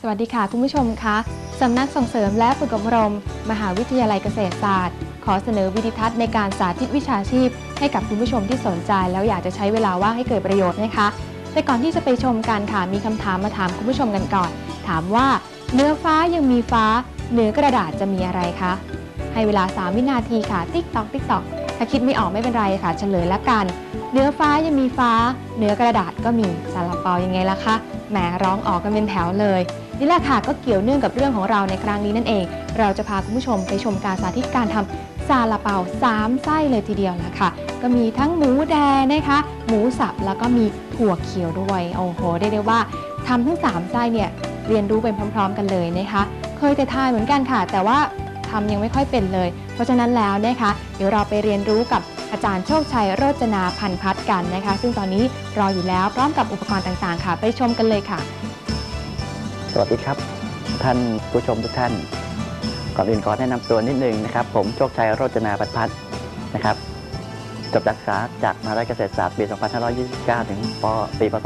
สวัสดีค่ะคุณผู้ชมคะสำนักส่งเสริมและฝึกอบรมมหาวิทยาลัยเกษตรศาสตร์ขอเสนอวิดีทัศน์ในการสาธิตวิชาชีพให้กับคุณผู้ชมที่สนใจแล้วอยากจะใช้เวลาว่างให้เกิดประโยชน์นะคะแต่ก่อนที่จะไปชมกันค่ะมีคำถามมาถามคุณผู้ชมกันก่อนถามว่าเหนือฟ้ายังมีฟ้าเหนือกระดาษจะมีอะไรคะให้เวลา3วินาทีค่ะติ๊กตอกติ๊กตอกถ้าคิดไม่ออกไม่เป็นไรค่ะเฉลยละกันเหนือฟ้ายังมีฟ้าเหนือกระดาษก็มีซาลาเปายังไงล่ะคะแหมร้องออกกันเป็นแถวเลยนี่แหละค่ะก็เกี่ยวเนื่องกับเรื่องของเราในครั้งนี้นั่นเองเราจะพาคุณผู้ชมไปชมการสาธิตการทำซาลาเปา3 ไส้เลยทีเดียวละค่ะก็มีทั้งหมูแดงนะคะหมูสับแล้วก็มีถั่วเขียวด้วยโอ้โหได้ว่าทำทั้ง3 ไส้เนี่ยเรียนรู้ไปพร้อมๆกันเลยนะคะเคยแต่ทานเหมือนกันค่ะแต่ว่าทำยังไม่ค่อยเป็นเลยเพราะฉะนั้นแล้วนะคะเดี๋ยวเราไปเรียนรู้กับอาจารย์โชคชัยโรจนาพันพัฒน์กันนะคะซึ่งตอนนี้รออยู่แล้วพร้อมกับอุปกรณ์ต่างๆค่ะไปชมกันเลยค่ะสวัสดีครับท่านผู้ชมทุกท่านก่อนอื่นขอแนะนำตัวนิดนึงนะครับผมโชคชัยโรจนาพันพัฒน์นะครับจบการศึกษาจากมหาวิทยาลัยเกษตรศาสตร์ปี 2529 ถึงปีพศ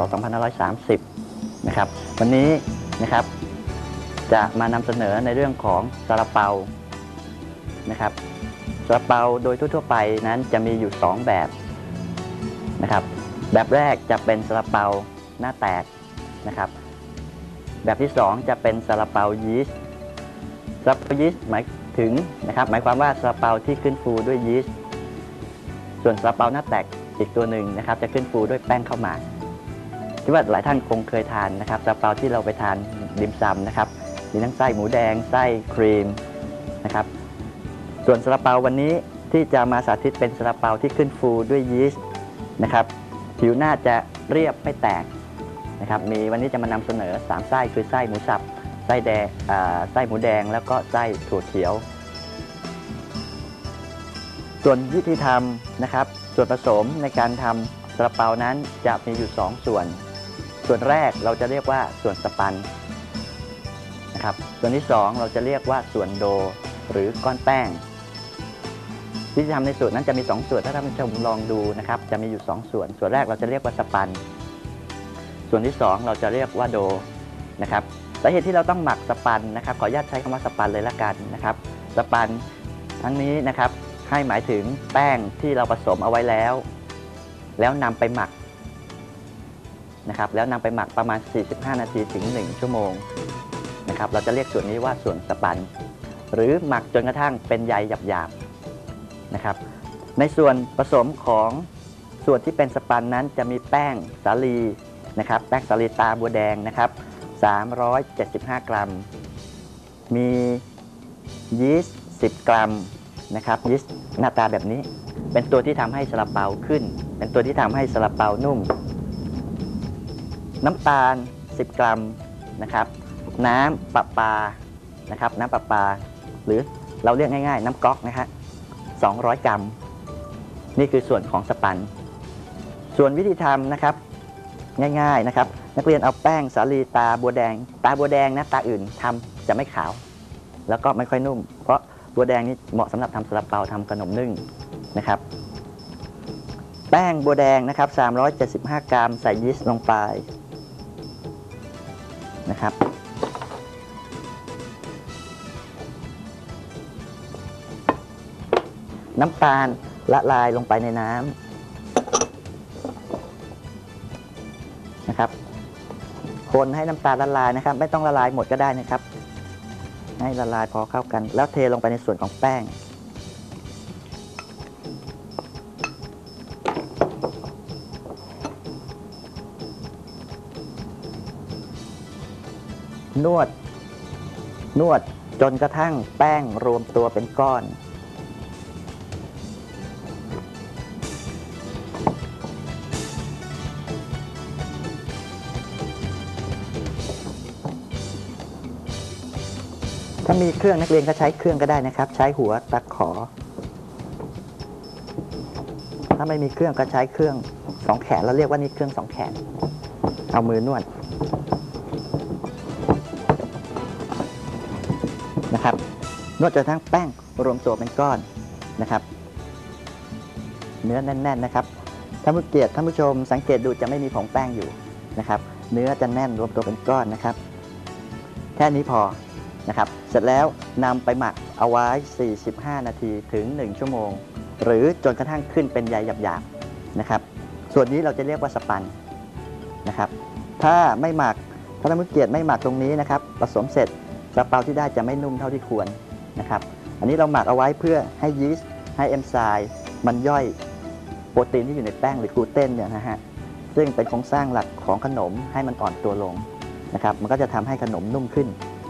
2530 นะครับวันนี้นะครับจะมานำเสนอในเรื่องของซาลาเปานะครับซาลาเปาโดยทั่วๆไปนั้นจะมีอยู่2แบบนะครับแบบแรกจะเป็นซาลาเปาหน้าแตกนะครับแบบที่2จะเป็นซาลาเปายีสต์ซาลาเปายีสต์หมายถึงนะครับหมายความว่าซาลาเปาที่ขึ้นฟูด้วยยีสต์ส่วนซาลาเปาหน้าแตกอีกตัวหนึ่งนะครับจะขึ้นฟูด้วยแป้งข้าวหมากคิดว่าหลายท่านคงเคยทานนะครับซาลาเปาที่เราไปทานดิมซัมนะครับมีทั้งไส้หมูแดงไส้ครีมนะครับส่วนซาลาเปาวันนี้ที่จะมาสาธิตเป็นซาลาเปาที่ขึ้นฟูด้วยยีสต์นะครับผิวหน้าจะเรียบไม่แตกนะครับวันนี้จะมานำเสนอ3 ไส้คือไส้หมูสับไส้แดงไส้หมูแดงแล้วก็ไส้ถั่วเขียวส่วนวิธีทำนะครับส่วนผสมในการทำซาลาเปานั้นจะมีอยู่2 ส่วนแรกเราจะเรียกว่าส่วนสปันนะครับส่วนที่2เราจะเรียกว่าส่วนโดหรือก้อนแป้งวิธีทำในส่วนนั้นจะมี2 ส่วนถ้าท่านผู้ชมลองดูนะครับจะมีอยู่2 ส่วนแรกเราจะเรียกว่าสปันส่วนที่2เราจะเรียกว่าโดนะครับสาเหตุที่เราต้องหมักสปันนะครับขออนุญาตใช้คำว่าสปันเลยละกันนะครับสปันทั้งนี้นะครับให้หมายถึงแป้งที่เราผสมเอาไว้แล้วนำไปหมักนะครับแล้วนำไปหมักประมาณ45 นาทีถึง1 ชั่วโมงนะครับเราจะเรียกส่วนนี้ว่าส่วนสปันหรือหมักจนกระทั่งเป็นใยหยาบๆนะครับในส่วนผสมของส่วนที่เป็นสปันนั้นจะมีแป้งสาลีนะครับแป้งสาลีตาบัวแดงนะครับ375 กรัมมียีสต์10 กรัมนะครับยีสต์หน้าตาแบบนี้เป็นตัวที่ทำให้ซาลาเปาขึ้นเป็นตัวที่ทำให้ซาลาเปานุ่มน้ำตาล10 กรัมนะครับน้ำประปานะครับน้ำประปาหรือเราเรียกง่ายๆน้ำก๊อกนะฮะ200 กรัมนี่คือส่วนของสปันส่วนวิธีทำนะครับง่ายๆนะครับนักเรียนเอาแป้งสาลีตาบัวแดงนะตาอื่นทำจะไม่ขาวแล้วก็ไม่ค่อยนุ่มเพราะบัวแดงนี่เหมาะสำหรับทำซาลาเปาทำขนมนึ่งนะครับแป้งบัวแดงนะครับ375 กรัมใส่ยีสต์ลงไปนะครับน้ำตาลละลายลงไปในน้ำนะครับคนให้น้ำตาลละลายนะครับไม่ต้องละลายหมดก็ได้นะครับให้ละลายพอเข้ากันแล้วเทลงไปในส่วนของแป้งนวดจนกระทั่งแป้งรวมตัวเป็นก้อนถ้ามีเครื่องนักเรียนก็ใช้เครื่องก็ได้นะครับใช้หัวตะขอถ้าไม่มีเครื่องก็ใช้เครื่อง2 แขนเราเรียกว่านี่เครื่อง2 แขนเอามือนวดนะครับนวดจนทั้งแป้งรวมตัวเป็นก้อนนะครับเนื้อแน่นๆนะครับท่านผู้ชมสังเกตดูจะไม่มีผงแป้งอยู่นะครับเนื้อจะแน่นรวมตัวเป็นก้อนนะครับแค่นี้พอนะครับเสร็จแล้วนำไปหมักเอาไว้ 45 นาทีถึง 1 ชั่วโมง หรือจนกระทั่งขึ้นเป็นใยหยาบๆนะครับส่วนนี้เราจะเรียกว่าสปันนะครับถ้าไม่หมักถ้าท่านผู้เกียรติไม่หมักตรงนี้นะครับผสมเสร็จซาลาเปาที่ได้จะไม่นุ่มเท่าที่ควรนะครับอันนี้เราหมักเอาไว้เพื่อให้ยีสต์ให้เอนไซม์มันย่อยโปรตีนที่อยู่ในแป้งหรือกลูเตนเนี่ยนะฮะซึ่งเป็นโครงสร้างหลักของขนมให้มันอ่อนตัวลงนะครับมันก็จะทำให้ขนมนุ่มขึ้น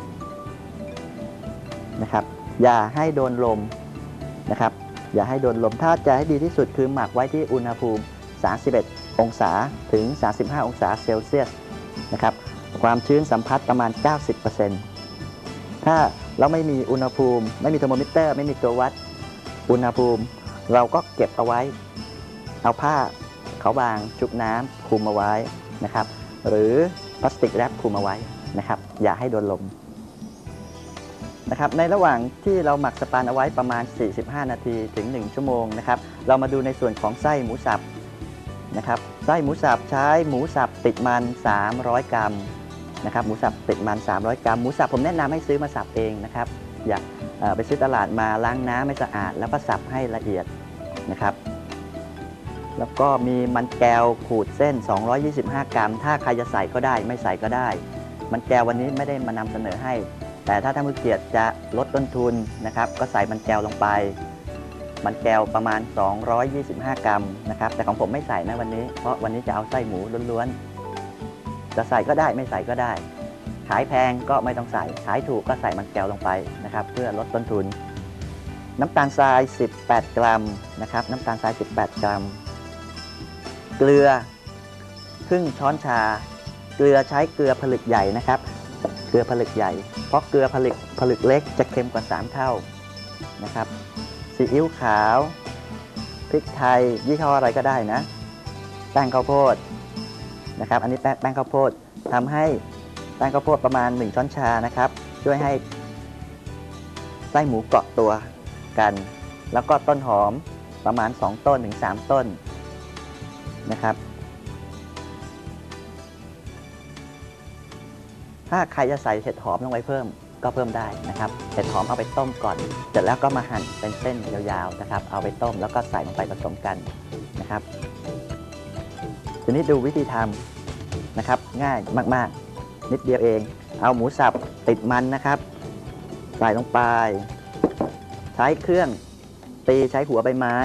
นะครับอย่าให้โดนลมนะครับอย่าให้โดนลมถ้าจะให้ดีที่สุดคือหมักไว้ที่อุณหภูมิ 31 องศาถึง 35 องศาเซลเซียสนะครับความชื้นสัมผัสประมาณ 90%ถ้าเราไม่มีอุณหภูมิไม่มีเทอร์โมมิเตอร์ไม่มีตัววัดอุณหภูมิเราก็เก็บเอาไว้เอาผ้าขาวบางชุบน้ำคลุมเอาไว้นะครับหรือพลาสติกแรปคลุมเอาไว้นะครับอย่าให้โดนลมนะครับในระหว่างที่เราหมักสปันเอาไว้ประมาณ 45 นาทีถึง 1 ชั่วโมงนะครับเรามาดูในส่วนของไส้หมูสับนะครับไส้หมูสับใช้หมูสับติดมัน 300 กรัมนะครับหมูสับติดมัน 300 กรัมหมูสับผมแนะนำให้ซื้อมาสับเองนะครับอย่าไปซื้อตลาดมาล้างน้ำไม่สะอาดแล้วก็สับให้ละเอียดนะครับแล้วก็มีมันแก้วขูดเส้น 225 กรัมถ้าใครจะใส่ก็ได้ไม่ใส่ก็ได้มันแก้ววันนี้ไม่ได้มานำเสนอให้แต่ถ้าท่านผู้เกียรติจะลดต้นทุนนะครับก็ใส่มันแก้วลงไปมันแก้วประมาณ 225 กรัมนะครับแต่ของผมไม่ใส่นะวันนี้เพราะวันนี้จะเอาไส้หมูล้วนๆจะใส่ก็ได้ไม่ใส่ก็ได้ขายแพงก็ไม่ต้องใส่ขายถูกก็ใส่มันแก้วลงไปนะครับเพื่อลดต้นทุนน้ำตาลทราย 18 กรัมนะครับน้ำตาลทราย 18 กรัมเกลือครึ่งช้อนชาเกลือใช้เกลือผลึกใหญ่นะครับเกลือผลึกใหญ่เพราะเกลือผลึกเล็กจะเค็มกว่า3เท่านะครับซีอิ๊วขาวพริกไทยยี่ห้ออะไรก็ได้นะแป้งข้าวโพดนะครับอันนี้แป้งข้าวโพดทำให้แป้งข้าวโพดประมาณ1ช้อนชานะครับช่วยให้ไส้หมูเกาะตัวกันแล้วก็ต้นหอมประมาณ2ต้นถึง3ต้นนะครับถ้าใครจะใส่เห็ดหอมลงไปเพิ่มก็เพิ่มได้นะครับเห็ดหอมเอาไปต้มก่อนเสร็จแล้วก็มาหั่นเป็นเส้นยาวๆนะครับเอาไปต้มแล้วก็ใส่ลงไปผสมกันนะครับทีนี้ดูวิธีทำนะครับง่ายมากๆนิดเดียวเองเอาหมูสับติดมันนะครับใส่ลงไปใช้เครื่องตีใช้หัวใบไม้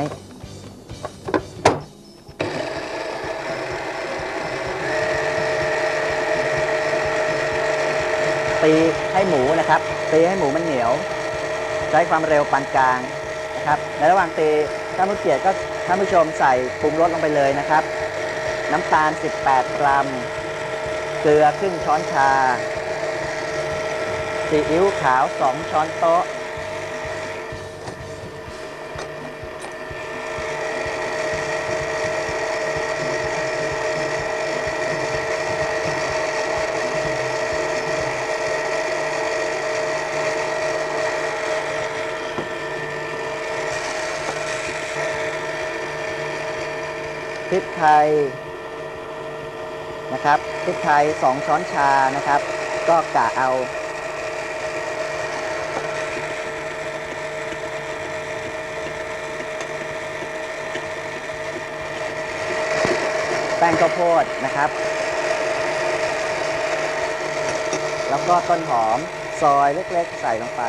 ตีให้หมูนะครับตีให้หมูมันเหนียวใช้ความเร็วปานกลางนะครับในระหว่างตีท่านผู้เกียรติก็ท่านผู้ชมใส่ปรุงรสลงไปเลยนะครับน้ำตาล 18 กรัมเกลือครึ่งช้อนชาซีอิ๊วขาว2ช้อนโต๊ะพริกไทยนะครับพริกไทย2ช้อนชานะครับก็กะเอาแป้งข้าวโพดนะครับแล้วก็ต้นหอมซอยเล็กๆใส่ลงไป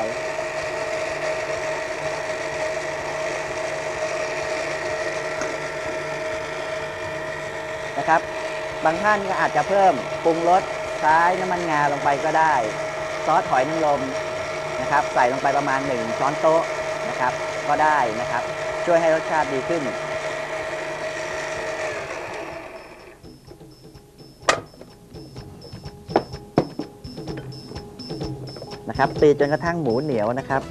นะครับบางท่านก็อาจจะเพิ่มปรุงรสใช้น้ำมันงาลงไปก็ได้ซอสหอยนางรมนะครับใส่ลงไปประมาณ1ช้อนโต๊ะนะครับก็ได้นะครับช่วยให้รสชาติดีขึ้นนะครับตีจนกระทั่งหมูเหนียวนะครับ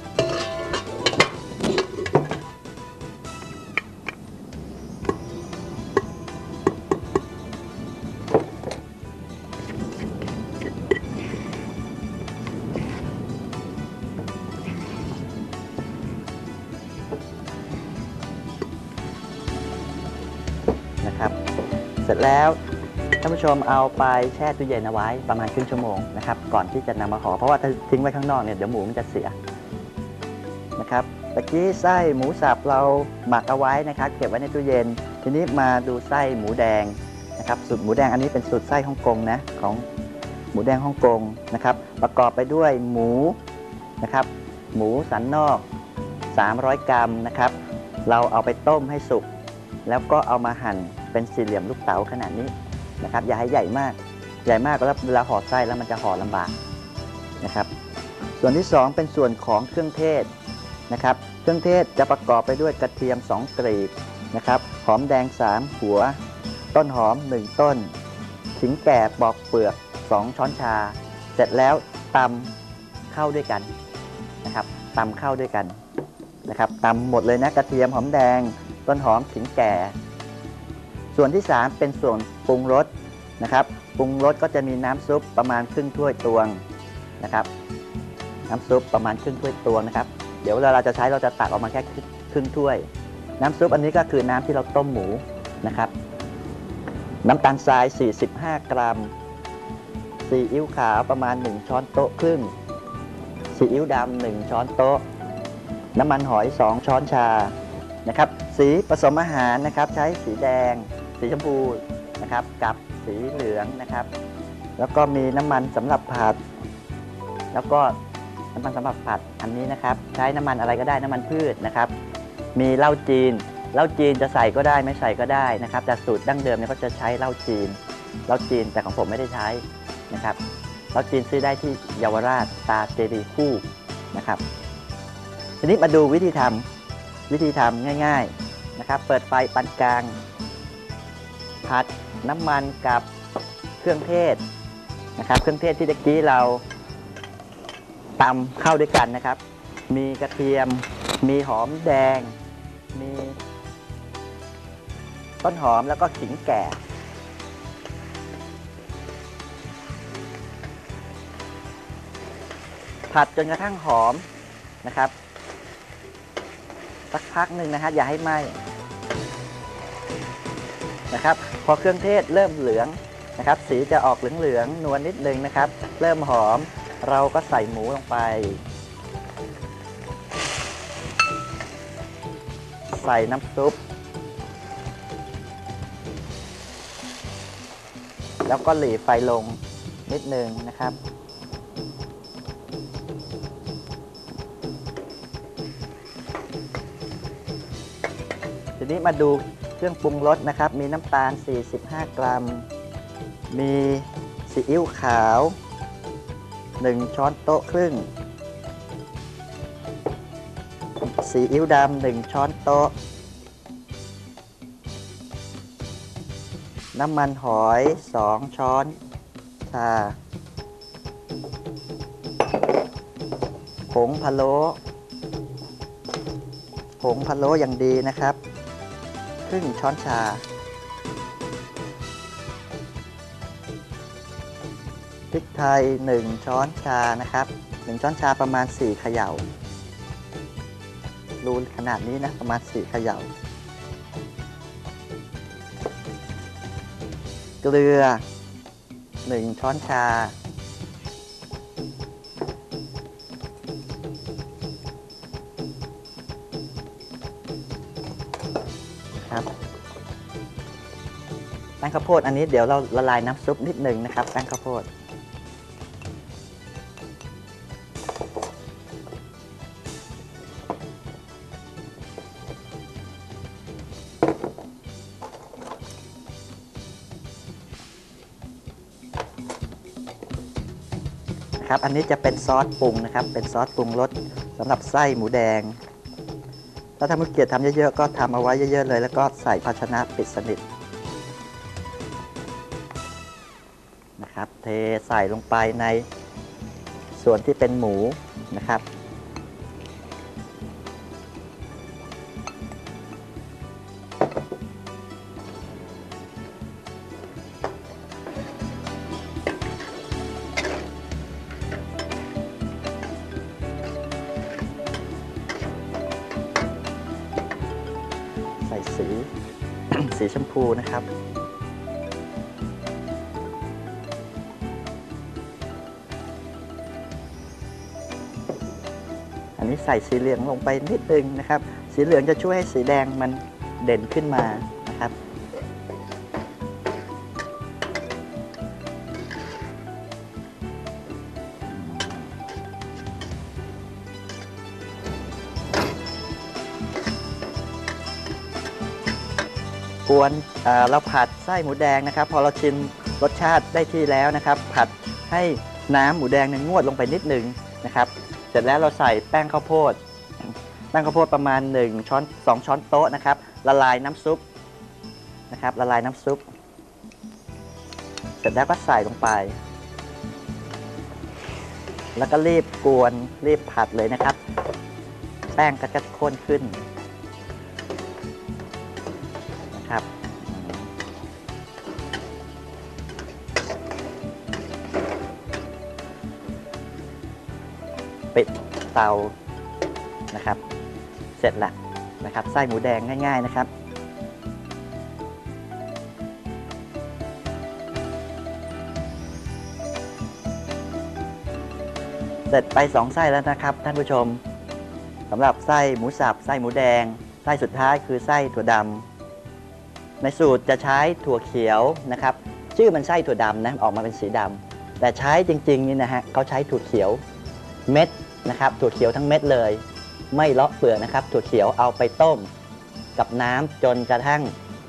เสร็จแล้วท่านผู้ชมเอาไปแช่ตู้เย็นเอาไว้ประมาณครึ่งชั่วโมงนะครับก่อนที่จะนำมาห่อเพราะว่าถ้าทิ้งไว้ข้างนอกเนี่ยเดี๋ยวหมูมันจะเสียนะครับตะกี้ไส้หมูสับเราหมักเอาไว้นะครับเก็บไว้ในตู้เย็นทีนี้มาดูไส้หมูแดงนะครับสูตรหมูแดงอันนี้เป็นสูตรไส้ฮ่องกงนะของหมูแดงฮ่องกงนะครับประกอบไปด้วยหมูนะครับหมูสันนอก300 กรัมนะครับเราเอาไปต้มให้สุกแล้วก็เอามาหั่นเป็นสี่เหลี่ยมลูกเต๋าขนาดนี้นะครับอย่าให้ใหญ่มากแล้วเวลาห่อไส้แล้วมันจะห่อลำบากนะครับส่วนที่2เป็นส่วนของเครื่องเทศนะครับเครื่องเทศจะประกอบไปด้วยกระเทียม2 กลีบนะครับหอมแดง3 หัวต้นหอม1 ต้นขิงแก่ปอกเปลือก2 ช้อนชาเสร็จแล้วตำเข้าด้วยกันนะครับตำเข้าด้วยกันนะครับตำหมดเลยนะกระเทียมหอมแดงต้นหอมขิงแก่ส่วนที่3เป็นส่วนปรุงรสนะครับปรุงรสก็จะมีน้ำซุปประมาณครึ่งถ้วยตวงนะครับน้ำซุปประมาณครึ่งถ้วยตวงนะครับเดี๋ยวเวลาเราจะใช้เราจะตักออกมาแค่ครึ่งถ้วยน้ำซุปอันนี้ก็คือน้ำที่เราต้มหมูนะครับน้ำตาลทราย45 กรัมซีอิ๊วขาวประมาณ1 ช้อนโต๊ะครึ่งซีอิ๊วดำ1 ช้อนโต๊ะน้ำมันหอย2 ช้อนชานะครับสีผสมอาหารนะครับใช้สีแดงสีชมพูนะครับกับสีเหลืองนะครับแล้วก็มีน้ำมันสำหรับผัดแล้วก็น้ำมันสำหรับผัดอันนี้นะครับใช้น้ำมันอะไรก็ได้น้ำมันพืชนะครับมีเหล้าจีนจะใส่ก็ได้ไม่ใส่ก็ได้นะครับแต่สูตรดั้งเดิมเนี่ยเขาจะใช้เหล้าจีนแต่ของผมไม่ได้ใช้นะครับเหล้าจีนซื้อได้ที่เยาวราชตาเจดีคู่นะครับทีนี้มาดูวิธีทำง่ายๆนะครับเปิดไฟปานกลางผัดน้ำมันกับเครื่องเทศนะครับเครื่องเทศที่ตะกี้เราตำเข้าด้วยกันนะครับมีกระเทียมมีหอมแดงมีต้นหอมแล้วก็ขิงแก่ผัดจนกระทั่งหอมนะครับสักพักหนึ่งนะฮะอย่าให้ไหม้นะครับพอเครื่องเทศเริ่มเหลืองนะครับสีจะออกเหลืองนวลนิดนึงนะครับเริ่มหอมเราก็ใส่หมูลงไปใส่น้ำซุปแล้วก็หลีไฟลงนิดนึงนะครับทีนี้มาดูเครื่องปรุงรสนะครับมีน้ำตาล45 กรัมมีซีอิ๊วขาว1 ช้อนโต๊ะครึ่งซีอิ๊วดำ1 ช้อนโต๊ะน้ำมันหอย2 ช้อนชาผงพะโล้อย่างดีนะครับครึ่งช้อนชาพริกไทย1 ช้อนชานะครับ1 ช้อนชาประมาณ4 เขย่ารูขนาดนี้นะประมาณ4 เขย่าเกลือ1 ช้อนชาครับแป้งข้าวโพดอันนี้เดี๋ยวเราละลายน้ำซุปนิดหนึ่งนะครับแป้งข้าวโพดครับอันนี้จะเป็นซอสปรุงนะครับเป็นซอสปรุงรสสำหรับไส้หมูแดงถ้าทำเกียรติทำเยอะๆก็ทำเอาไว้เยอะๆเลยแล้วก็ใส่ภาชนะปิดสนิทนะครับเทใส่ลงไปในส่วนที่เป็นหมูนะครับใส่สี สีชมพูนะครับอันนี้ใส่สีเหลืองลงไปนิดนึงนะครับสีเหลืองจะช่วยให้สีแดงมันเด่นขึ้นมานะครับกวนเราผัดไส้หมูแดงนะครับพอเราชิมรสชาติได้ที่แล้วนะครับผัดให้น้ำหมูแดงเนี่ยงวดลงไปนิดนึงนะครับเสร็จแล้วเราใส่แป้งข้าวโพดประมาณ1ช้อน2ช้อนโต๊ะนะครับละลายน้ำซุปนะครับละลายน้ำซุปเสร็จแล้วก็ใส่ลงไปแล้วก็รีบกวนรีบผัดเลยนะครับแป้งก็จะข้นขึ้นนะครับปิดเตานะครับเสร็จแล้วนะครับไส้หมูแดงง่ายๆนะครับเสร็จไป2ไส้แล้วนะครับท่านผู้ชมสำหรับไส้หมูสับไส้หมูแดงไส้สุดท้ายคือไส้ถั่วดำในสูตรจะใช้ถั่วเขียวนะครับชื่อมันไส้ถั่วดำนะออกมาเป็นสีดำแต่ใช้จริงๆนี่นะฮะเขาใช้ถั่วเขียวเม็ดนะครับถั่วเขียวทั้งเม็ดเลยไม่เลาะเปลือกนะครับถั่วเขียวเอาไปต้มกับน้ำจนกระทั่ง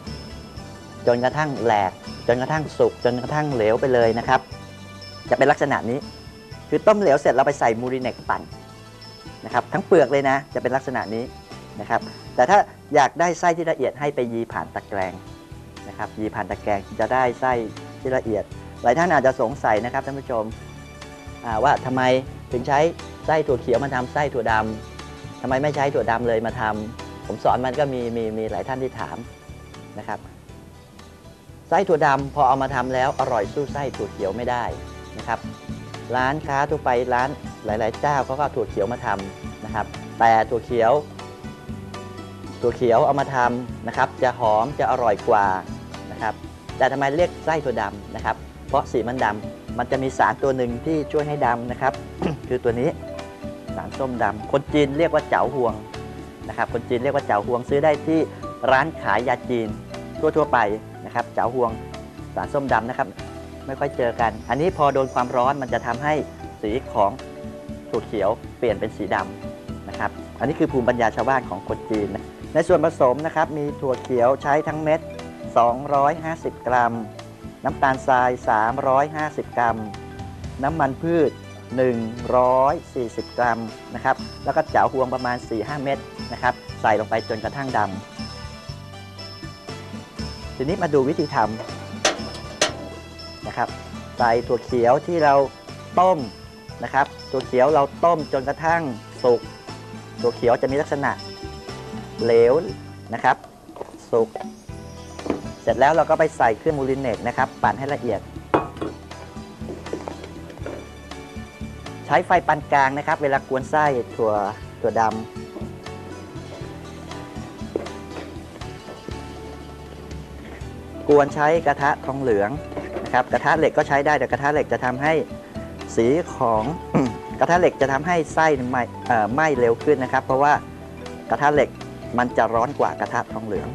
แหลกจนกระทั่งสุกจนกระทั่งเหลวไปเลยนะครับจะเป็นลักษณะนี้คือต้มเหลวเสร็จเราไปใส่มูริเนกปั่นนะครับทั้งเปลือกเลยนะจะเป็นลักษณะนี้นะครับแต่ถ้าอยากได้ไส้ที่ละเอียดให้ไปยีผ่านตะแกรงนะครับยีผ่านตะแกรงจะได้ไส้ที่ละเอียดหลายท่านอาจจะสงสัยนะครับท่านผู้ชมว่าทำไมถึงใช้ไส้ถั่วเขียวมาทำไส้ถั่วดำทำไมไม่ใช้ถั่วดำเลยมาทำผมสอนมันก็มีหลายท่านที่ถามนะครับไส้ถั่วดำพอเอามาทำแล้วอร่อยสู้ไส้ถั่วเขียวไม่ได้นะครับร้านค้าทั่วไปร้านหลายๆเจ้าเขาก็ถั่วเขียวมาทำนะครับแต่ถั่วเขียวเอามาทำนะครับจะหอมจะอร่อยกว่านะครับแต่ทำไมเรียกไส้ถั่วดำนะครับเพราะสีมันดำมันจะมีสารตัวหนึ่งที่ช่วยให้ดำนะครับ คือตัวนี้สารส้มดำคนจีนเรียกว่าเจ๋าฮวงนะครับคนจีนเรียกว่าเจ๋าฮวงซื้อได้ที่ร้านขายยาจีนทั่วไปนะครับเจ๋าฮวงสารส้มดำนะครับไม่ค่อยเจอกันอันนี้พอโดนความร้อนมันจะทำให้สีของถั่วเขียวเปลี่ยนเป็นสีดำนะครับอันนี้คือภูมิปัญญาชาวบ้านของคนจีนนะในส่วนผสมนะครับมีถั่วเขียวใช้ทั้งเม็ด250 กรัมน้ำตาลทราย350 กรัมน้ำมันพืช140 กรัมนะครับแล้วก็เจ๋าฮวงประมาณ 4-5 เม็ดนะครับใส่ลงไปจนกระทั่งดำทีนี้มาดูวิธีทำนะครับใส่ถั่วเขียวที่เราต้มนะครับถั่วเขียวเราต้มจนกระทั่งสุกถั่วเขียวจะมีลักษณะเหลวนะครับสุกเสร็จแล้วเราก็ไปใส่เครื่องมูลิเนกนะครับปั่นให้ละเอียดใช้ไฟปานกลางนะครับเวลากวนไส้ถั่วดำกวนใช้กระทะทองเหลืองนะครับกระทะเหล็กก็ใช้ได้แต่กระทะเหล็กจะทำให้สีของ กระทะเหล็กจะทำให้ไส้ไหม้เร็วขึ้นนะครับเพราะว่ากระทะเหล็กมันจะร้อนกว่ากระทะทองเหลือง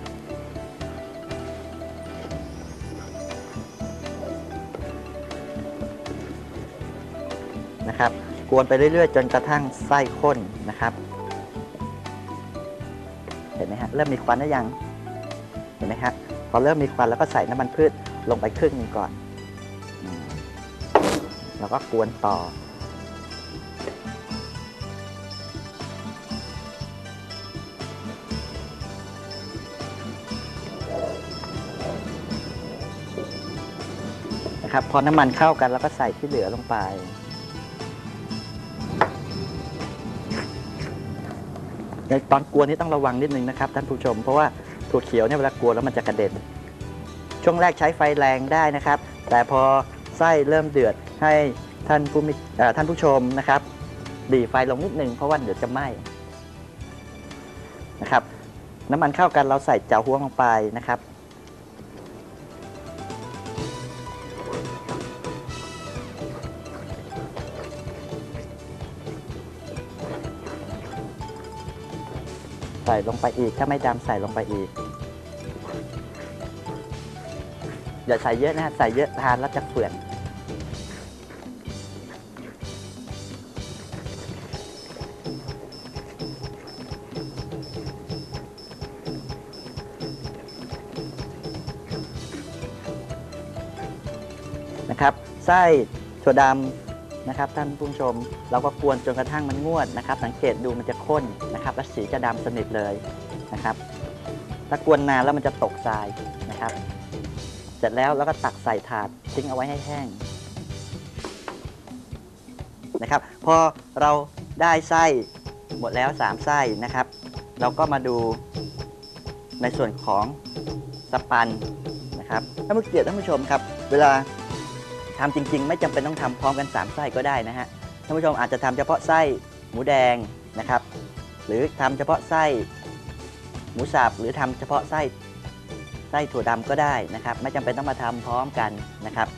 นะครับกวนไปเรื่อยๆจนกระทั่งไส้ข้นนะครับเห็นไหมฮะเริ่มมีควันแล้วยังเห็นไหมครับพอเริ่มมีควันแล้วก็ใส่น้ำมันพืชลงไปครึ่งนึงก่อนแล้วก็กวนต่อนะครับพอน้ำมันเข้ากันแล้วก็ใส่ที่เหลือลงไปในตอนกวนนี่ต้องระวังนิดนึงนะครับท่านผู้ชมเพราะว่าถั่วเขียวเนี่ยเวลากวนแล้วมันจะกระเด็นช่วงแรกใช้ไฟแรงได้นะครับแต่พอไส้เริ่มเดือดให้ท่านผู้ชมนะครับดีไฟลงนิดนึงเพราะว่าเดี๋ยวจะไหม้นะครับน้ำมันเข้ากันเราใส่เจ๋าฮวงลงไปนะครับใส่ลงไปอีกถ้าไม่ดำใส่ลงไปอีกอย่าใส่เยอะนะใส่เยอะทานแล้วจะเฟื่อนนะครับไส้ถั่วดำนะครับท่านผู้ชมเราก็กวนจนกระทั่งมันงวดนะครับสังเกตดูมันจะข้นนะครับและสีจะดำสนิทเลยนะครับถ้ากวนนานแล้วมันจะตกทรายนะครับเสร็จแล้วก็ตักใส่ถาดทิ้งเอาไว้ให้แห้งนะครับพอเราได้ไส้หมดแล้ว3ไส้นะครับเราก็มาดูในส่วนของสปันนะครับท่านผู้ชมครับเวลาทำจริงๆไม่จำเป็นต้องทำพร้อมกัน3ไส้ก็ได้นะฮะท่านผู้ชมอาจจะทำเฉพาะไส้หมูแดงนะครับหรือทำเฉพาะไส้หมูสับหรือทำเฉพาะไส้ถั่วดำก็ได้นะครับไม่จำเป็นต้องมาทำพร้อมกันนะครับ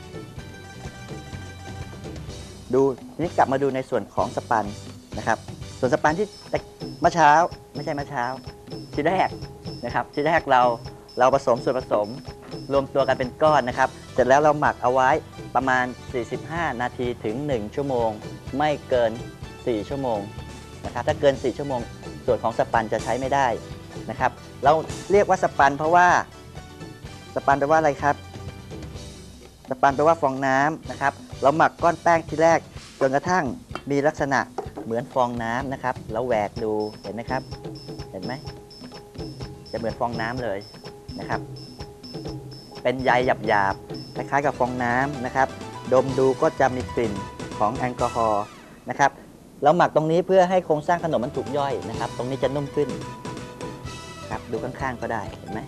ดูนี่กลับมาดูในส่วนของสปันนะครับส่วนสปันที่เมื่อเช้าไม่ใช่เมื่อเช้าทีแรกนะครับทีแรกเราผสมส่วนผสมรวมตัวกันเป็นก้อนนะครับเสร็จแล้วเราหมักเอาไว้ประมาณ45นาทีถึง1ชั่วโมงไม่เกิน4ชั่วโมงนะครับถ้าเกิน4ชั่วโมงส่วนของสปันจะใช้ไม่ได้นะครับเราเรียกว่าสปันเพราะว่าสปันแปลว่าอะไรครับสปันแปลว่าฟองน้ำนะครับเราหมักก้อนแป้งทีแรกจนกระทั่งมีลักษณะเหมือนฟองน้ำนะครับแล้วแหวกดูเห็นไหมครับเห็นไหมจะเหมือนฟองน้ำเลยนะครับเป็นใยหยาบๆคล้ายๆกับฟองน้ำนะครับดมดูก็จะมีกลิ่นของแอลกอฮอล์นะครับเราหมักตรงนี้เพื่อให้โครงสร้างขนมมันถูกย่อยนะครับตรงนี้จะนุ่มขึ้นครับดูข้างๆก็ได้เห็นไหม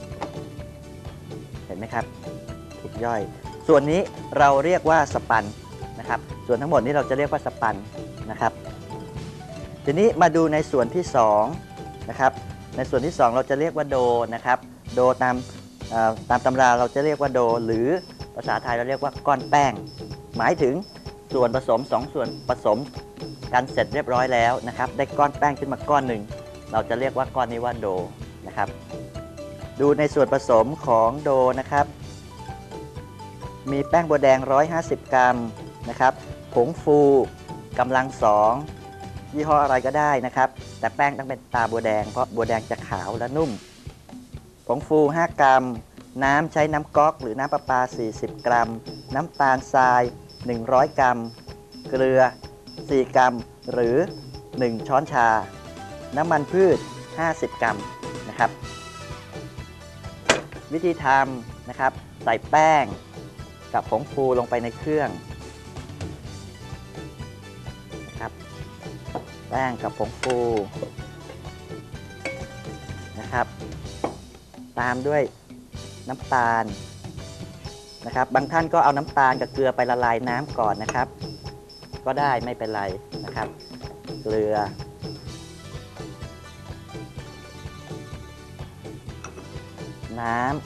ครับถูกย่อยส่วนนี้เราเรียกว่าสปันนะครับส่วนทั้งหมดนี้เราจะเรียกว่าสปันนะครับทีนี้มาดูในส่วนที่2นะครับในส่วนที่2เราจะเรียกว่าโดนะครับโดตามตำราเราจะเรียกว่าโดหรือภาษาไทยเราเรียกว่าก้อนแป้งหมายถึงส่วนผสม2ส่วนผสมกันเสร็จเรียบร้อยแล้วนะครับได้ก้อนแป้งขึ้นมาก้อนหนึ่งเราจะเรียกว่าก้อนนี้ว่าโดนะครับดูในส่วนผสมของโดนะครับมีแป้งบัวแดง150 กรัมนะครับผงฟูกำลัง2ยี่ห้ออะไรก็ได้นะครับแต่แป้งต้องเป็นตาบัวแดงเพราะบัวแดงจะขาวและนุ่มผงฟู5 กรัมน้ำใช้น้ำก๊อกหรือน้ำประปา40 กรัมน้ำตาลทราย100 กรัมเกลือ4 กรัมหรือ1ช้อนชาน้ำมันพืช50 กรัมนะครับวิธีทำนะครับใส่แป้งกับผงฟูลงไปในเครื่องนะครับแป้งกับผงฟูนะครับตามด้วยน้ำตาลนะครับบางท่านก็เอาน้ำตาลกับเกลือไปละลายน้ำก่อนนะครับก็ได้ไม่เป็นไรนะครับเกลือน้ำ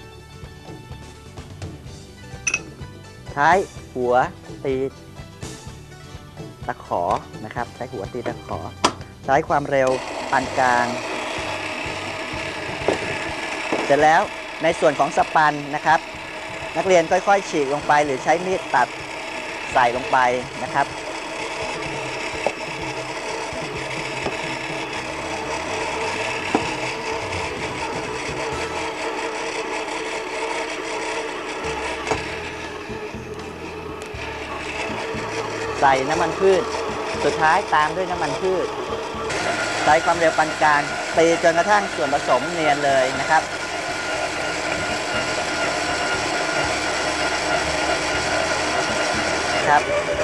ใช้หัวตีตะขอนะครับใช้หัวตีตะขอใช้ความเร็วปานกลางเสร็จแล้วในส่วนของสปันนะครับนักเรียนค่อยๆฉีกลงไปหรือใช้มีดตัดใส่ลงไปนะครับใส่น้ำมันพืชสุดท้ายตามด้วยน้ำมันพืชใช้ความเร็วปานกลางตีจนกระทั่งส่วนผสมเนียนเลยนะครับครับ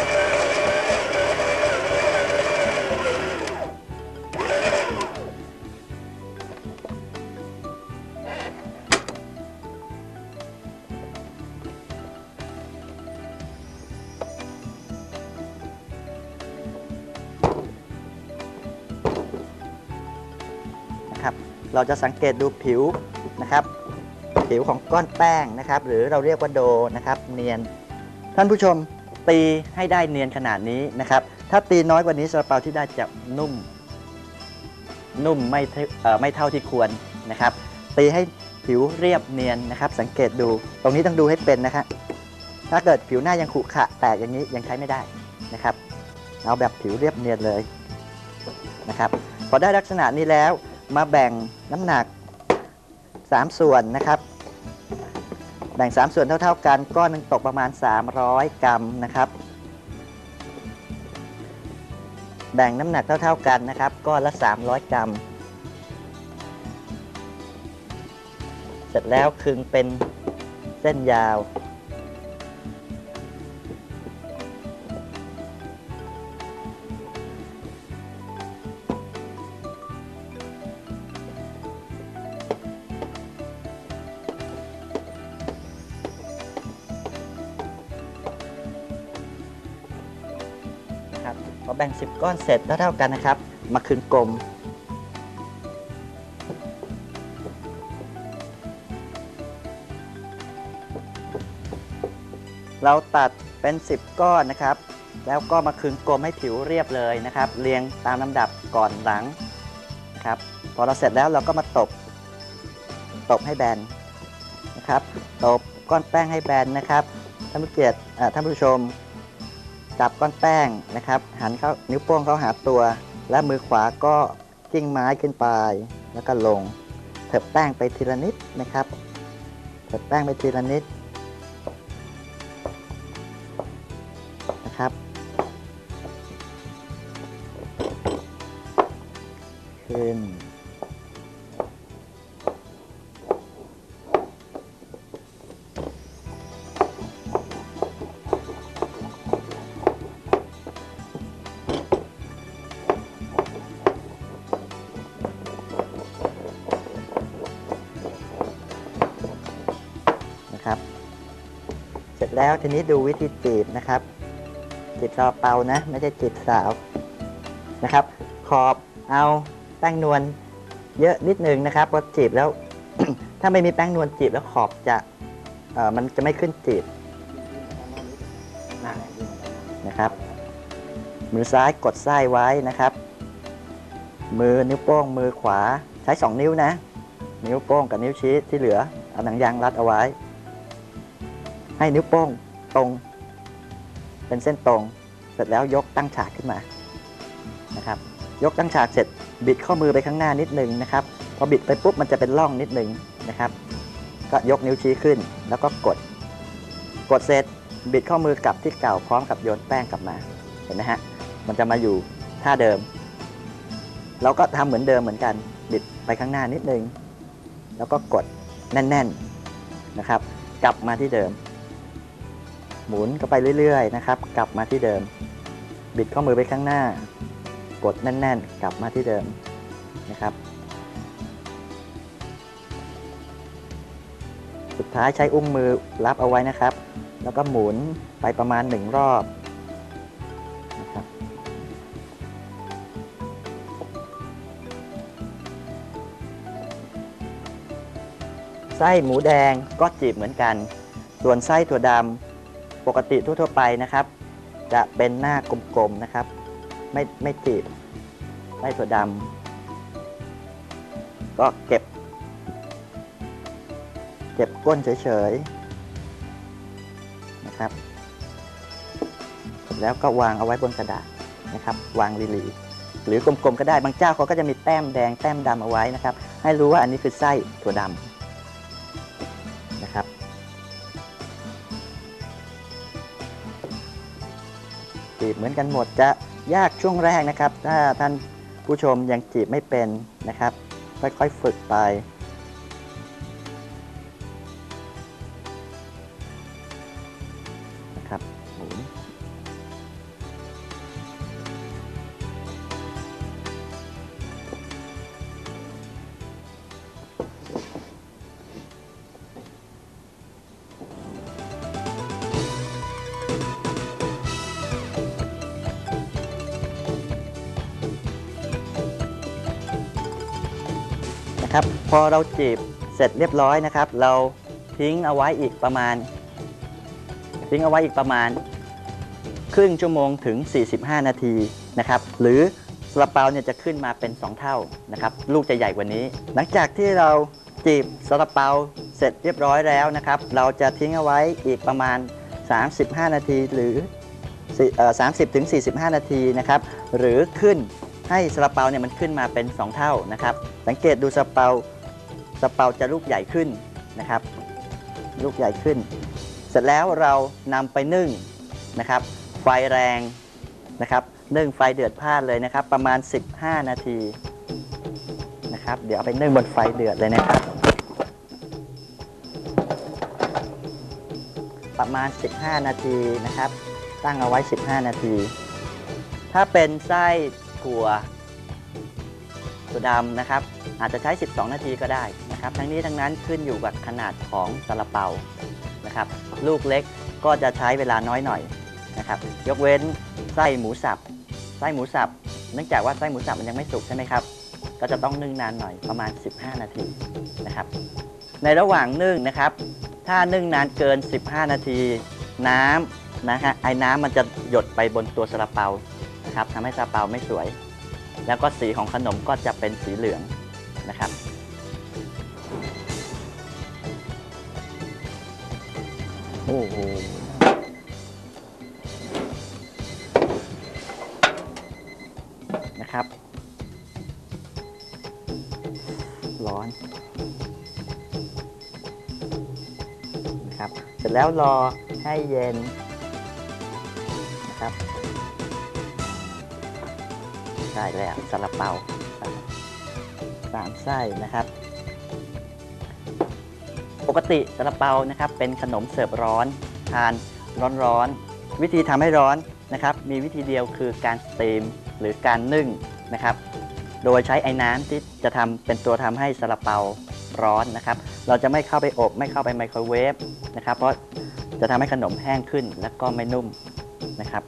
เราจะสังเกตดูผิวนะครับผิวของก้อนแป้งนะครับหรือเราเรียกว่าโดนะครับเนียนท่านผู้ชมตีให้ได้เนียนขนาดนี้นะครับถ้าตีน้อยกว่านี้ซาลาเปาที่ได้จะนุ่มนุ่มไม่เท่าที่ควรนะครับตีให้ผิวเรียบเนียนนะครับสังเกตดูตรงนี้ต้องดูให้เป็นนะครับถ้าเกิดผิวหน้ายังขรุขระแตกอย่างนี้ยังใช้ไม่ได้นะครับเอาแบบผิวเรียบเนียนเลยนะครับพอได้ลักษณะนี้แล้วมาแบ่งน้ำหนัก3ส่วนนะครับแบ่ง3ส่วนเท่าๆกันก้อนหนึ่งตกประมาณ300 กรัมนะครับแบ่งน้ำหนักเท่าๆกันนะครับก้อนละ300 กรัมเสร็จแล้วคึงเป็นเส้นยาวพอแบ่ง10 ก้อนเสร็จเท่ากันนะครับมาคึงกลมเราตัดเป็น10 ก้อนนะครับแล้วก็มาคึงกลมให้ผิวเรียบเลยนะครับเรียงตามลำดับก่อนหลังนะครับพอเราเสร็จแล้วเราก็มาตบให้แบนนะครับตบก้อนแป้งให้แบนนะครับท่านผู้ชมจับก้อนแป้งนะครับหันเข้านิ้วโป้งเข้าหาตัวและมือขวาก็กิ้งไม้ขึ้นไปแล้วก็ลงเถิบแป้งไปทีละนิดนะครับเถิบแป้งไปทีละนิดนะครับขึ้นเสร็จแล้วทีนี้ดูวิธีจีบนะครับจีบซาลาเปานะไม่ใช่จีบสาวนะครับขอบเอาแป้งนวลเยอะนิดนึงนะครับพอจีบแล้ว ถ้าไม่มีแป้งนวลจีบแล้วขอบจะมันจะไม่ขึ้นจีบนะครับมือซ้ายกดไส้ไว้นะครับมือนิ้วโป้งมือขวาใช้2 นิ้วนะนิ้วโป้งกับนิ้วชี้ที่เหลือเอาหนังยางรัดเอาไว้ให้นิ้วโป้งตรงเป็นเส้นตรงเสร็จแล้วยกตั้งฉากขึ้นมานะครับยกตั้งฉากเสร็จบิดข้อมือไปข้างหน้านิดนึงนะครับพอบิดไปปุ๊บมันจะเป็นร่องนิดนึงนะครับก็ยกนิ้วชี้ขึ้นแล้วก็กดเสร็จบิดข้อมือกลับที่เก่าพร้อมกับโยนแป้งกลับมาเห็นไหมฮะมันจะมาอยู่ท่าเดิมเราก็ทำเหมือนเดิมเหมือนกันบิดไปข้างหน้านิดนึงแล้วก็กดแน่นๆนะครับกลับมาที่เดิมหมุนก็ไปเรื่อยๆนะครับกลับมาที่เดิมบิดข้อมือไปข้างหน้ากดแน่นๆกลับมาที่เดิมนะครับสุดท้ายใช้อุ้งมือรับเอาไว้นะครับแล้วก็หมุนไปประมาณ1 รอบนะครับไส้หมูแดงก็จีบเหมือนกันส่วนไส้ถั่วดำปกติทั่วๆไปนะครับจะเป็นหน้ากลมๆนะครับไม่จีบไส้ถั่วดำก็เก็บก้นเฉยๆนะครับแล้วก็วางเอาไว้บนกระดาษนะครับวางหลีๆหรือกลมๆก็ได้บางเจ้าเขาก็จะมีแต้มแดงแต้มดำเอาไว้นะครับให้รู้ว่าอันนี้คือไส้ถั่วดำนะครับจีบเหมือนกันหมดจะยากช่วงแรกนะครับถ้าท่านผู้ชมยังจีบไม่เป็นนะครับค่อยๆฝึกไปนะครับหมุนครับพอเราจีบเสร็จเรียบร้อยนะครับเราทิ้งเอาไว้อีกประมาณครึ่งชั่วโมงถึง45 นาทีนะครับหรือซาลาเปาเนี่ยจะขึ้นมาเป็น2เท่านะครับลูกจะใหญ่กว่านี้หลังจากที่เราจีบซาลาเปาเสร็จเรียบร้อยแล้วนะครับเราจะทิ้งเอาไว้อีกประมาณ35 นาทีหรือ30 ถึง 45 นาทีนะครับหรือขึ้นให้ซาลาเปาเนี่ยมันขึ้นมาเป็น2เท่านะครับสังเกตดูซาลาเปาจะลูกใหญ่ขึ้นนะครับลูกใหญ่ขึ้นเสร็จแล้วเรานำไปนึ่งนะครับไฟแรงนะครับนึ่งไฟเดือดพล่านเลยนะครับประมาณ15 นาทีนะครับเดี๋ยวเอาไปนึ่งบนไฟเดือดเลยนะครับประมาณ15 นาทีนะครับตั้งเอาไว้15 นาทีถ้าเป็นไส้ถั่วดำนะครับอาจจะใช้12 นาทีก็ได้นะครับทั้งนี้ทั้งนั้นขึ้นอยู่กับขนาดของซาลาเปานะครับลูกเล็กก็จะใช้เวลาน้อยหน่อยนะครับยกเว้นไส้หมูสับเนื่องจากว่าไส้หมูสับมันยังไม่สุกใช่ไหมครับก็จะต้องนึ่งนานหน่อยประมาณ15 นาทีนะครับในระหว่างนึ่งนะครับถ้านึ่งนานเกิน15 นาทีน้ำนะฮะไอ้น้ำมันจะหยดไปบนตัวซาลาเปานะครับทำให้ซาลาเปาไม่สวยแล้วก็สีของขนมก็จะเป็นสีเหลืองนะครับโอ้โหนะครับร้อนนะครับเสร็จแล้วรอให้เย็นนะครับได้แล้วซาลาเปา3 ไส้นะครับปกติซาลาเปานะครับเป็นขนมเสิร์ฟร้อนทานร้อนวิธีทำให้ร้อนนะครับมีวิธีเดียวคือการสตีมหรือการนึ่งนะครับโดยใช้ไอ้น้ำที่จะทำเป็นตัวทำให้ซาลาเปาร้อนนะครับเราจะไม่เข้าไปอบไม่เข้าไปไมโครเวฟนะครับเพราะจะทำให้ขนมแห้งขึ้นและก็ไม่นุ่มนะครับ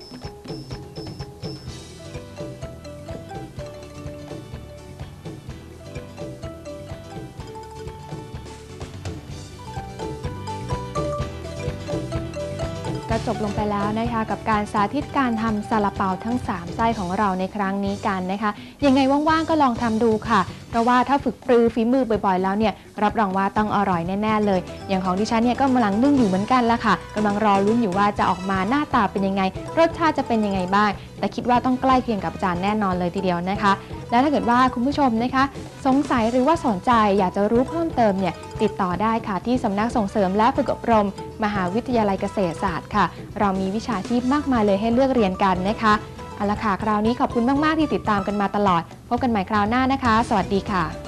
ก็จบลงไปแล้วนะคะกับการสาธิตการทำซาลาเปาทั้ง3 ไส้ของเราในครั้งนี้กันนะคะยังไงว่างๆก็ลองทำดูค่ะเพราะว่าถ้าฝึกปรือฝีมือบ่อยๆแล้วเนี่ยรับรองว่าต้องอร่อยแน่ๆเลยอย่างของดิฉันเนี่ยก็กำลังนึ่งอยู่เหมือนกันละค่ะกำลังรอลุ้นอยู่ว่าจะออกมาหน้าตาเป็นยังไงรสชาติจะเป็นยังไงบ้างแต่คิดว่าต้องใกล้เคียงกับอาจารย์แน่นอนเลยทีเดียวนะคะและถ้าเกิดว่าคุณผู้ชมนะคะสงสัยหรือว่าสนใจอยากจะรู้เพิ่มเติมเนี่ยติดต่อได้ค่ะที่สำนักส่งเสริมและฝึกอบรมมหาวิทยาลัยเกษตรศาสตร์ค่ะเรามีวิชาชีพมากมายเลยให้เลือกเรียนกันนะคะเอาละค่ะคราวนี้ขอบคุณมากๆที่ติดตามกันมาตลอดพบกันใหม่คราวหน้านะคะสวัสดีค่ะ